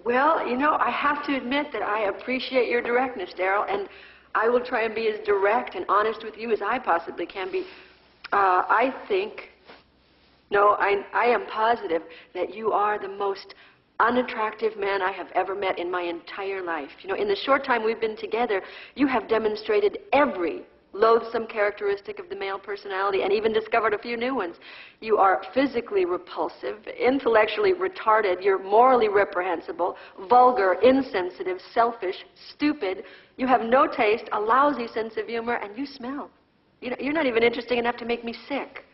Well, you know, I have to admit that I appreciate your directness, Daryl, and I will try and be as direct and honest with you as I possibly can be. I think, no, I am positive that you are the most unattractive man I have ever met in my entire life. You know, in the short time we've been together, you have demonstrated every loathsome characteristic of the male personality and even discovered a few new ones. You are physically repulsive, intellectually retarded, you're morally reprehensible, vulgar, insensitive, selfish, stupid. You have no taste, a lousy sense of humor, and you smell. You know, you're not even interesting enough to make me sick.